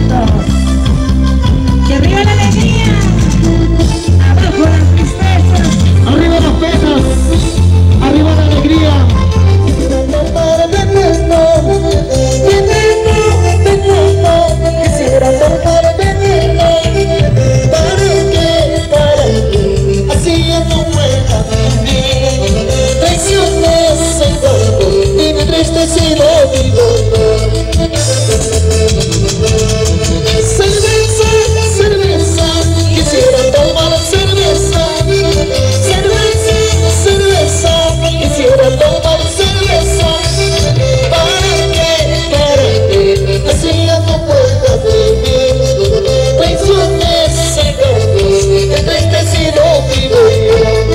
contentos. ¡Que arriba la alegría! ¡Abajo las tristezas! ¡Arriba las penas! ¡Arriba la alegría! Quisiera tomar veneno. ¿Para qué? ¿Para qué? Así ya no pueda vivir. Traiciones en cuerpo y mi entristecido mi dolor. Cerveza, cerveza, quisiera tomar cerveza. Cerveza, cerveza, quisiera tomar cerveza. ¿Para qué? ¿Para qué? Así ya no pueda vivir. Traiciones en cuerpo y entristecido mi dolor.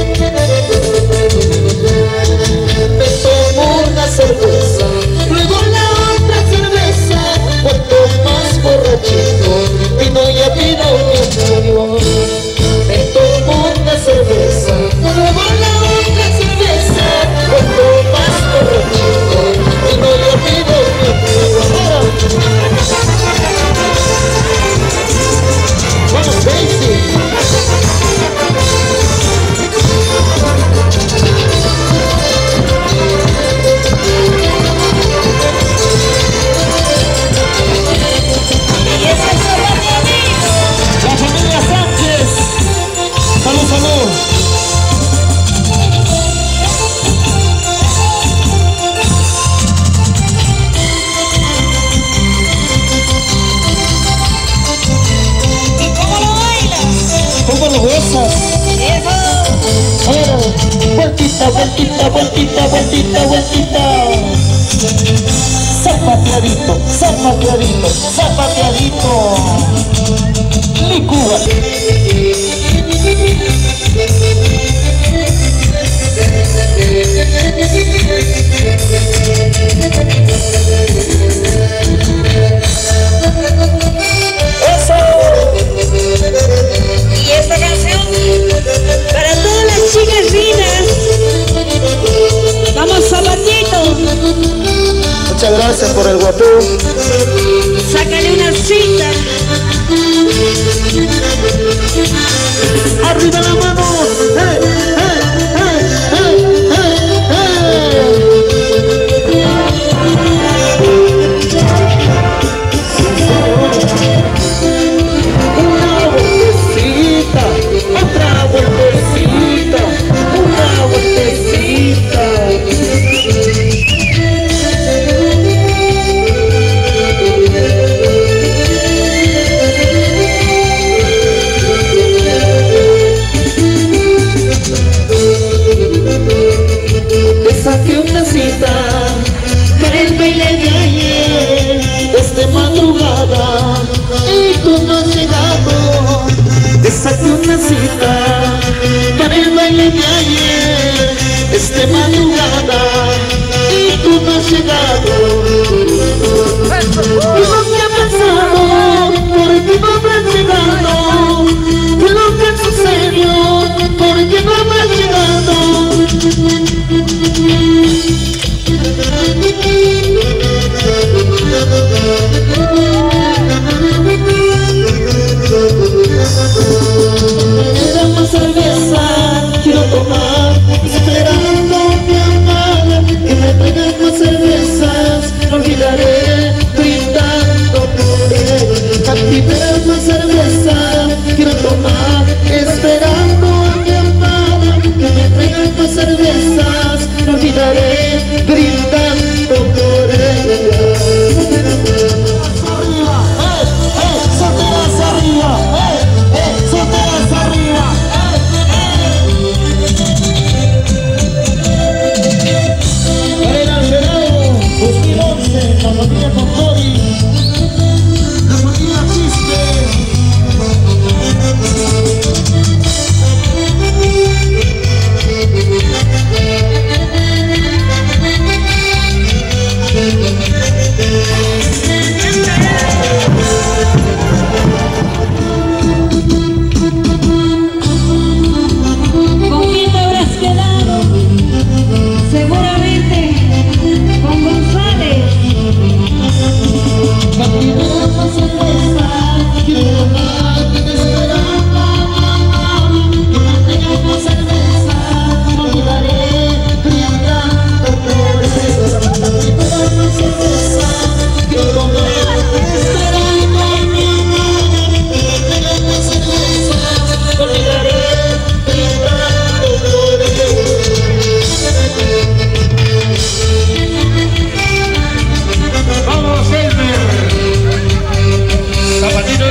Me tomo una cerveza, luego la otra cerveza. Cuanto más borrachito, vino ya vino mi amor. Me tomo una cerveza, luego la otra cerveza. Cuanto más borrachito, vino ya vino mi amor. Vamos, Daisy. La familia Sánchez. Salud, salud. ¿Y cómo lo bailas? ¿Cómo lo besas? ¡Eso! Vueltita, vueltita, vueltita, vueltita, vueltita. Zapateadito, zapateadito, zapateadito. Licúa. ¡Eso! Y esta canción para todas las chicas finas. Vamos, zapatitos. Muchas gracias por el guapo. Sácale una cita. Arriba la mano. ¡Hey, hey, hey, hey, hey, Una vueltecita, otra vueltecita, una vueltecita. Saqué una cita para el baile de ayer, desde madrugada, y tú no has llegado. Te saqué una cita para el baile de ayer, desde madrugada, y tú no has llegado. ¿Qué es lo que ha pasado? ¿Por qué no me has llegado? ¿Qué es lo que sucedió? ¿Por qué no me has llegado? Era más cerveza, quiero tomar, esperando mi amada, que me traigan más cervezas, no olvidaré, brindando por él. Cantidad más cerveza, quiero tomar, esperando a mi amada, que me traigan más cervezas, no olvidaré, brindando por ella. Solteras arriba, solteras arriba. Arena Algerado 2011, la familia Contori, la familia Chiste.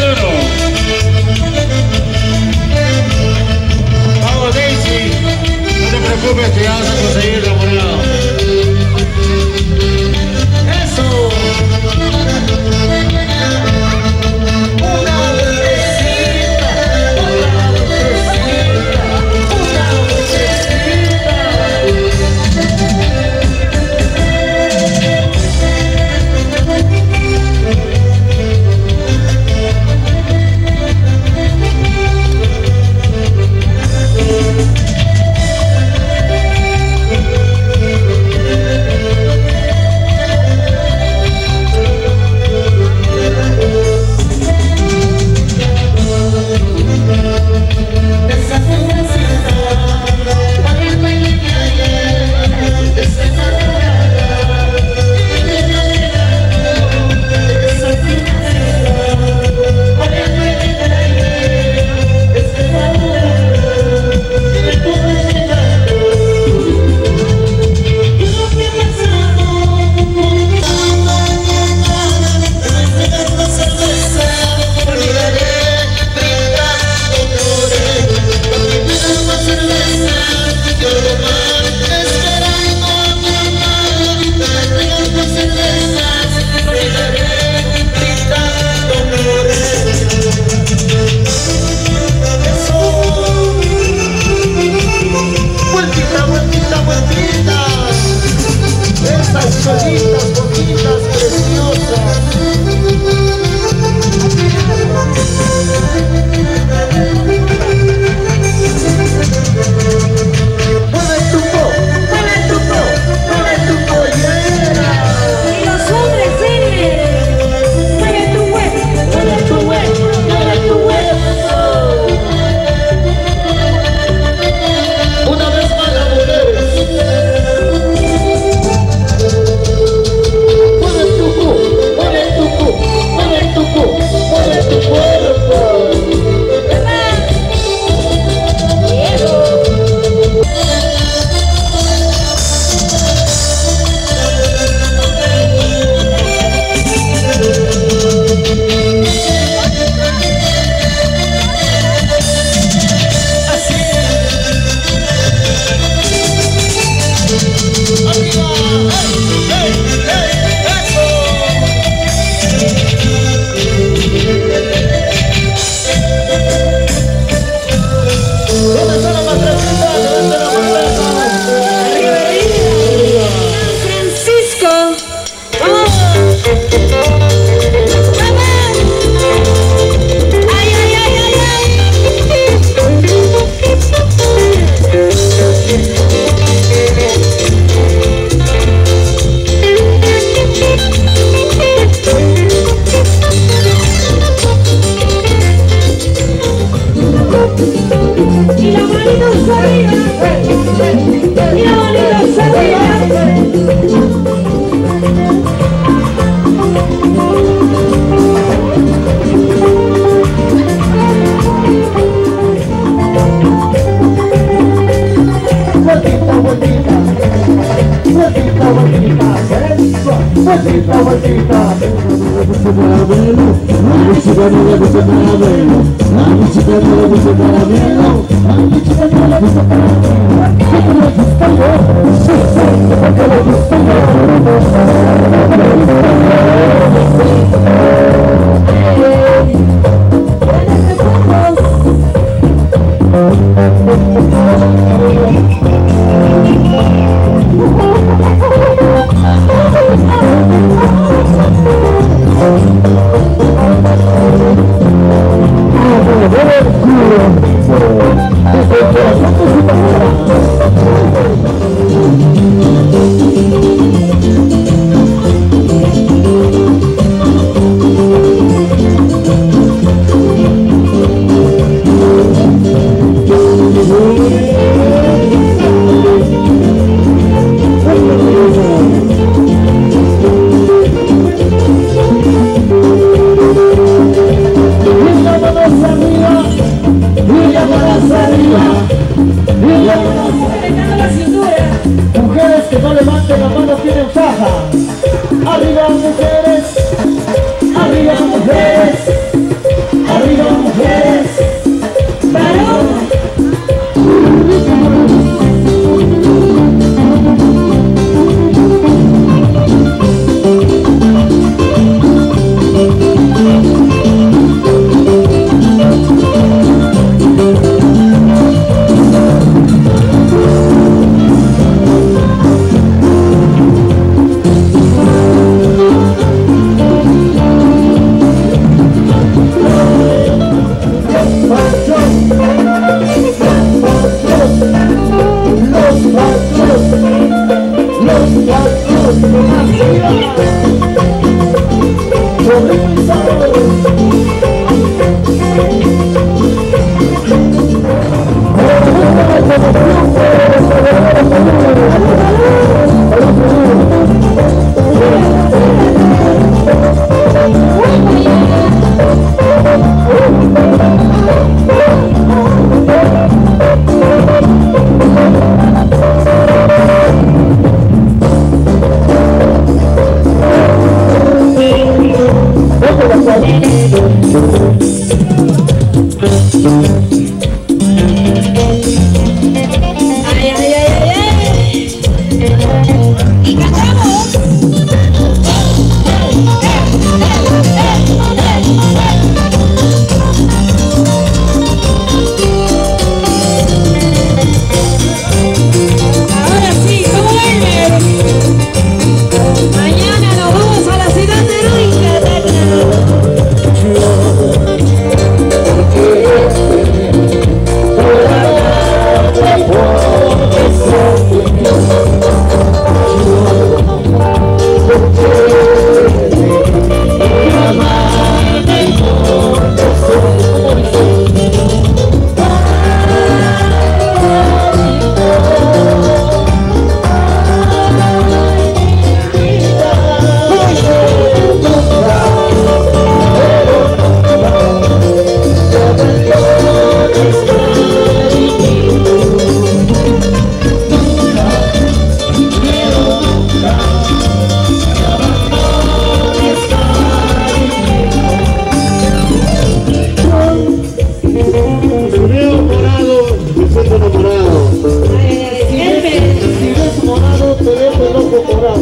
Pedro. Vamos, Daisy. No te preocupes que ya vas a conseguir la morada. ¡Eso!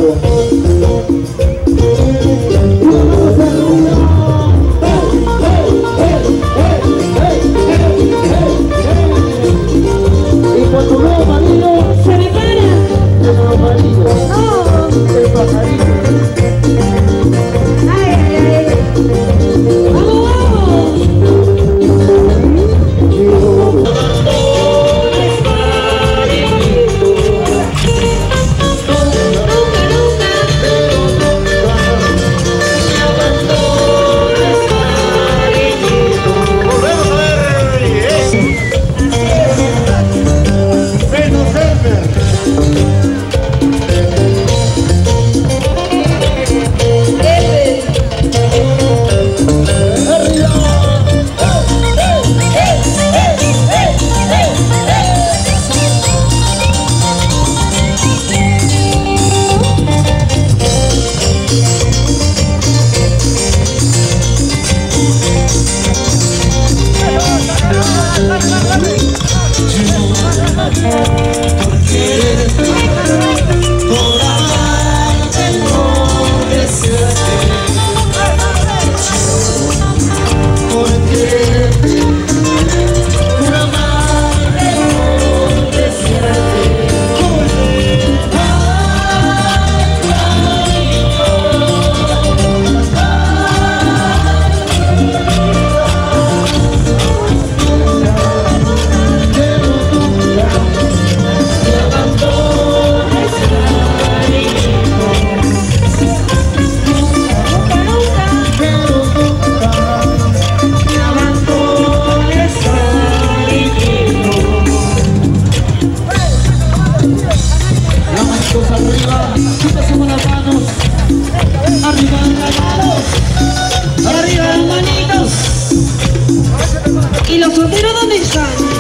Y cuando veo amarillo, Se me para. el amarillo, No. el pajarito. Ay, ay, ay. Vamos, vamos. Volvemos a ver. Menos Elmer. ¿Y los solteros dónde están?